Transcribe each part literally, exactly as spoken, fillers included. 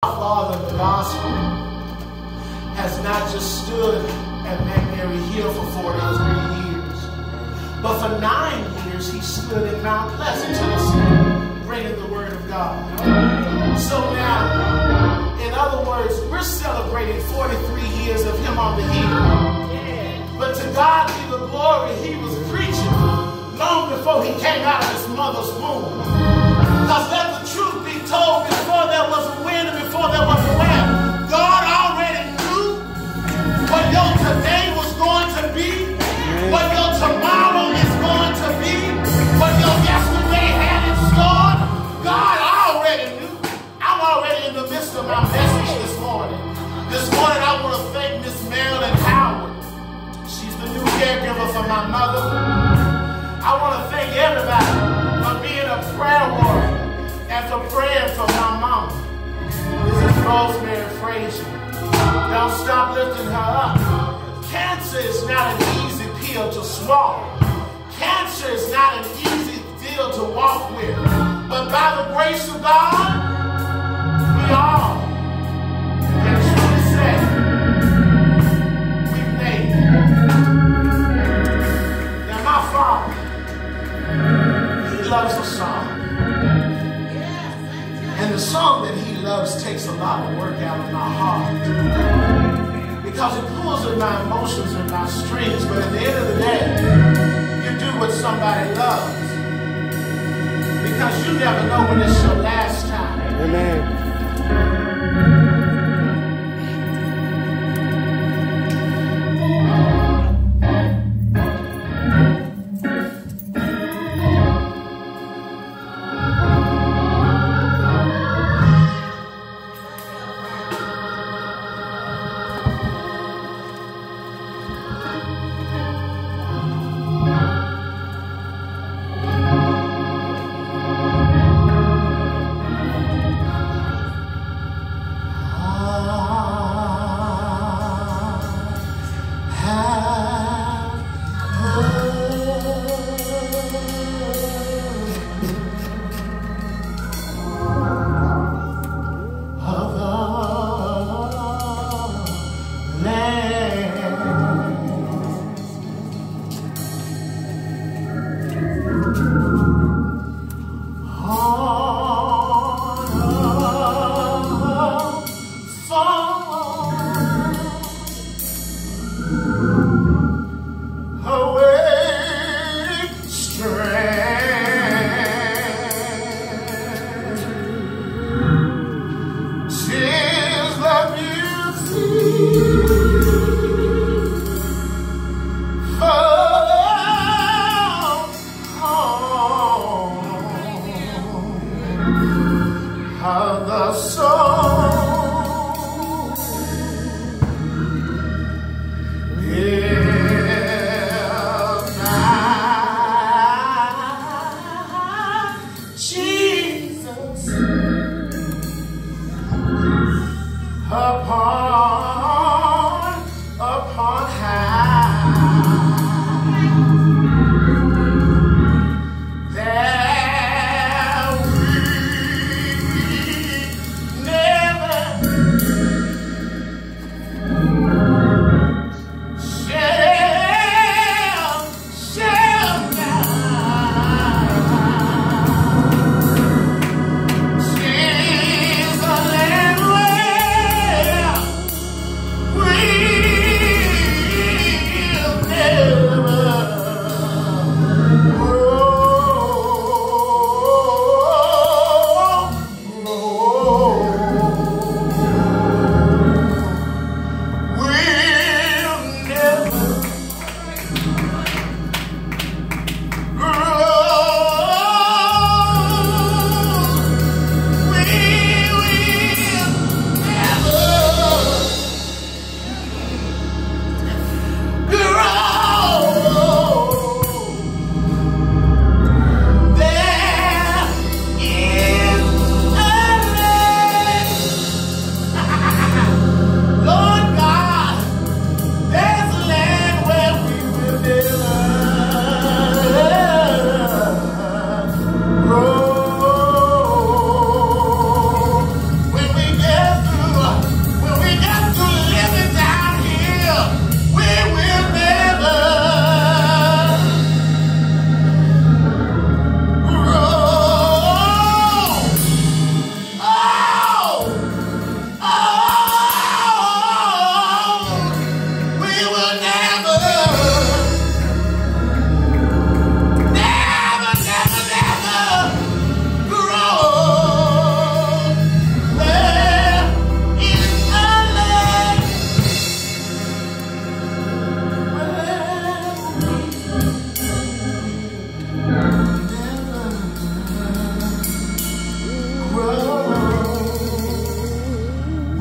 Father of the gospel has not just stood at McNairy Hill for forty-three years, but for nine years he stood in Mount Pleasant, Tennessee, bringing the word of God. So now, in other words, we're celebrating forty-three years of him on the hill. But to God be the glory, he was preaching long before he came out of his mother's womb. Because let the truth be told, before there was a wind and before there was a land, God already knew what your today was going to be, what your tomorrow is going to be, what your yesterday had in store. God already knew. I'm already in the midst of my message this morning. This morning I want to thank Miss Marilyn Howard. She's the new caregiver for my mother. I want to thank everybody for being a prayer warrior and for praying for my mama. This is Rosemary Frazier. Don't stop lifting her up. Cancer is not an easy pill to swallow. Cancer is not an easy deal to walk with. But by the grace of God, we all can truly say we've made it. Now my Father, he loves a song. And the song that he loves takes a lot of work out of my heart. Because it pulls at my emotions and my strings. But at the end of the day, you do what somebody loves. Because you never know when it's your last time. Amen.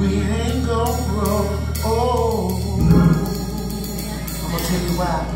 we ain't gonna grow old. I'm gonna tell you why.